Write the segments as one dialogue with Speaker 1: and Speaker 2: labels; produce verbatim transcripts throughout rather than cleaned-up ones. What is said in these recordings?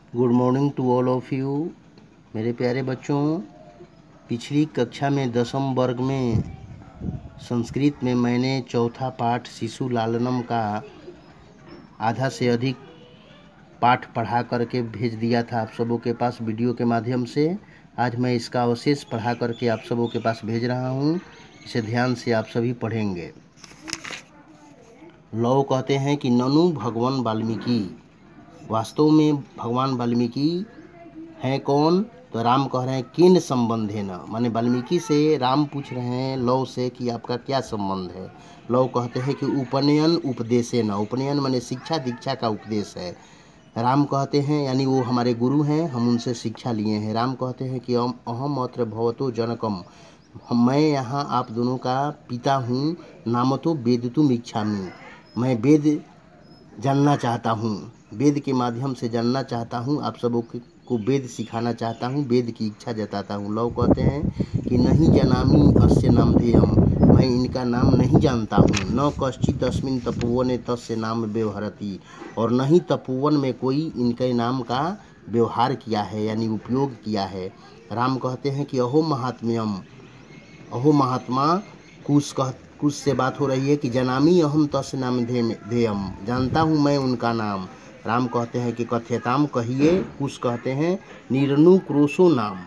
Speaker 1: Good morning to all of you मेरे प्यारे बच्चों। पिछली कक्षा में दसम वर्ग में संस्कृत में मैंने चौथा पाठ शिशु लालनम का आधा से अधिक पाठ पढ़ा करके भेज दिया था आप सबों के पास वीडियो के माध्यम से। आज मैं इसका अवशेष पढ़ा करके आप सबों के पास भेज रहा हूँ। इसे ध्यान से आप सभी पढ़ेंगे। लौ कहते हैं कि ननु भगवान वाल्मीकि, वास्तव में भगवान वाल्मीकि हैं कौन? तो राम कह रहे हैं किन संबंधे न, माने वाल्मीकि से राम पूछ रहे हैं लौ से कि आपका क्या संबंध है। लौ कहते हैं कि उपनयन उपदेशे न, उपनयन माने शिक्षा दीक्षा का उपदेश है। राम कहते हैं यानी वो हमारे गुरु हैं, हम उनसे शिक्षा लिए हैं। राम कहते हैं कि अहम अत्र भवतो जनकम, मैं यहाँ आप दोनों का पिता हूँ। नामतो वेदितुम इच्छामि, मैं वेद जानना चाहता हूँ, वेद के माध्यम से जानना चाहता हूँ, आप सबों को वेद सिखाना चाहता हूँ, वेद की इच्छा जताता हूँ। लौ कहते हैं कि नहीं जनामि अस्य नामधेयम, मैं इनका नाम नहीं जानता हूँ। न कश्चित् अस्मिन् तपोवने तस्य नाम व्यवहरति, और नहीं तपोवन में कोई इनके नाम का व्यवहार किया है यानी उपयोग किया है। राम कहते हैं कि अहो महात्म्यम, अहो महात्मा, कुश कह कुछ से बात हो रही है कि जनामी अहम तस्य नाम धेयम, जानता हूँ मैं उनका नाम। राम कहते हैं कि कथ्यताम, कहिए। कुश कहते हैं निर्नु क्रोशो नाम,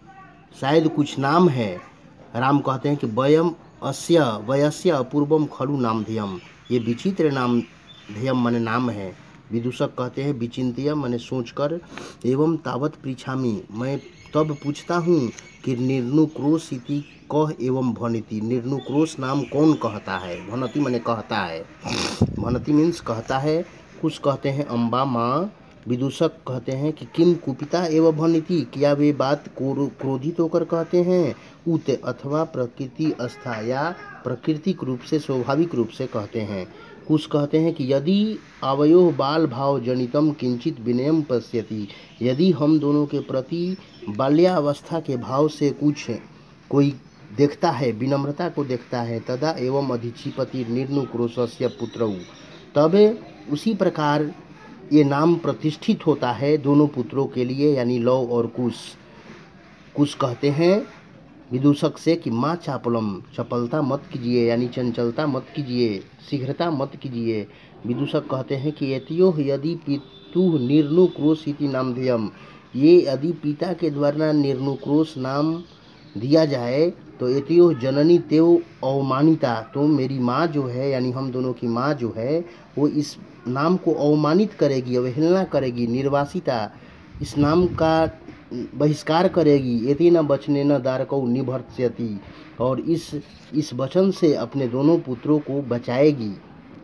Speaker 1: शायद कुछ नाम है। राम कहते हैं कि वयम अस्य वयस्य अपूर्वम खलु नाम धेयम, ये विचित्र नाम, धेयम माने नाम है। विदूषक कहते हैं विचिंत्यम माने सोचकर। एवं तावत पृछामि, मैं तब पूछता हूँ कि निर्नु क्रोश इति कह एवं भनति, निर्नु क्रोश नाम कौन कहता है? भनति माने कहता है, भनति मीन्स कहता है। कुछ कहते हैं अम्बा माँ। विदूषक कहते हैं कि किम कुपिता एवं भनति, क्या वे बात क्रोधित होकर कहते हैं? उत अथवा प्रकृति अस्था, या प्राकृतिक रूप से स्वाभाविक रूप से कहते हैं। कुछ कहते हैं कि यदि आवयो बाल भाव जनितम किंचित विनयम पश्यति, यदि हम दोनों के प्रति बाल्यावस्था के भाव से कुछ कोई देखता है, विनम्रता को देखता है, तदा एवं अधिक्षिपति निर्नु क्रोशस्य पुत्रौ, तब उसी प्रकार ये नाम प्रतिष्ठित होता है दोनों पुत्रों के लिए, यानी लौ और कुश। कुश कहते हैं विदूषक से कि माँ चापलम, चपलता मत कीजिए यानी चंचलता मत कीजिए, शीघ्रता मत कीजिए। विदूषक कहते हैं कि एतयो यदि पितु निर्नु क्रोश इति नामधेयम, ये यदि पिता के द्वारा निर्नु क्रोश नाम दिया जाए तो एतयो जननी तेव अवमानिता, तो मेरी माँ जो है यानी हम दोनों की माँ जो है वो इस नाम को अवमानित करेगी, अवहेलना करेगी, निर्वासिता, इस नाम का बहिष्कार करेगी। एति न बचने न दारकौ निभर्त्स्यति, और इस इस वचन से अपने दोनों पुत्रों को बचाएगी।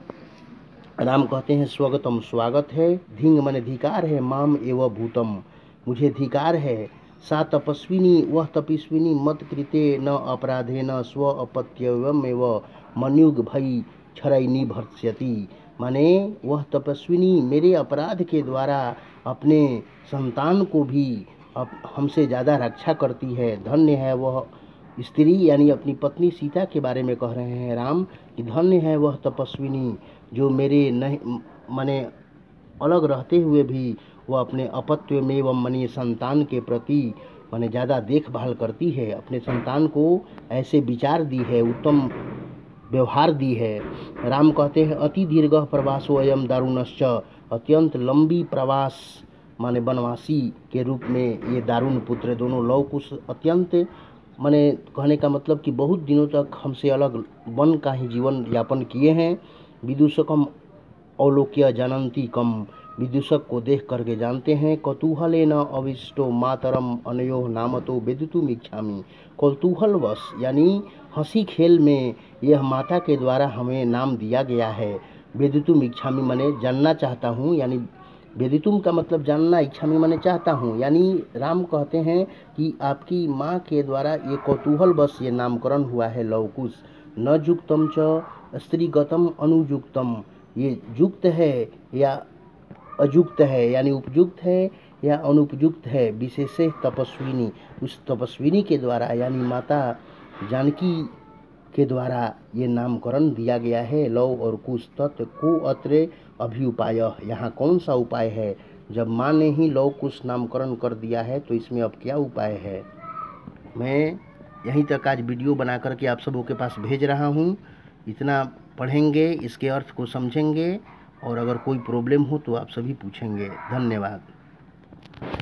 Speaker 1: राम कहते हैं स्वगतम, स्वागत है। धिंग मन धिकार है। माम एव भूतम, मुझे धिकार है। सा तपस्विनी, वह तपस्विनी मत कृते न अपराधे न स्व अपत्यमेव मनुग भई क्षरैनी भर्त्स्यति, माने वह तपस्विनी मेरे अपराध के द्वारा अपने संतान को भी हमसे ज़्यादा रक्षा करती है। धन्य है वह स्त्री, यानी अपनी पत्नी सीता के बारे में कह रहे हैं राम कि धन्य है वह तपस्विनी जो मेरे नहीं माने अलग रहते हुए भी वह अपने अपत्य में एवं माने संतान के प्रति माने ज़्यादा देखभाल करती है, अपने संतान को ऐसे विचार दी है, उत्तम व्यवहार दी है। राम कहते हैं अति दीर्घ प्रवासो अयम दारुणश्च, अत्यंत लंबी प्रवास माने वनवासी के रूप में ये दारुण पुत्र दोनों लौ कुश अत्यंत माने कहने का मतलब कि बहुत दिनों तक हमसे अलग वन का ही जीवन यापन किए हैं। विदूषकम अवलोक्य जानन्ति कम, विदूषक को देख करके जानते हैं। कौतूहलेन अविष्टो मातरम अनयो नामतो वेदितुम इच्छामि, कौतूहलवश यानी हंसी खेल में यह माता के द्वारा हमें नाम दिया गया है। वेदितुम इच्छामि माने जानना चाहता हूँ, यानी वेदितुम का मतलब जानना, इच्छामि माने चाहता हूँ। यानी राम कहते हैं कि आपकी माँ के द्वारा ये कौतूहलवश ये नामकरण हुआ है लौ कुश। न युक्तम च स्त्रीगतम अनुयुक्तम, ये युक्त है या अयुक्त है, यानी उपयुक्त है या अनुपयुक्त है। विशेष तपस्विनी, उस तपस्विनी के द्वारा यानी माता जानकी के द्वारा ये नामकरण दिया गया है लौ और कुश। तत् को अत्र अभि उपाय, यहाँ कौन सा उपाय है? जब माँ ने ही लव कुश नामकरण कर दिया है तो इसमें अब क्या उपाय है। मैं यहीं तक आज वीडियो बना करके आप सबों के पास भेज रहा हूँ। इतना पढ़ेंगे, इसके अर्थ को समझेंगे, और अगर कोई प्रॉब्लम हो तो आप सभी पूछेंगे। धन्यवाद।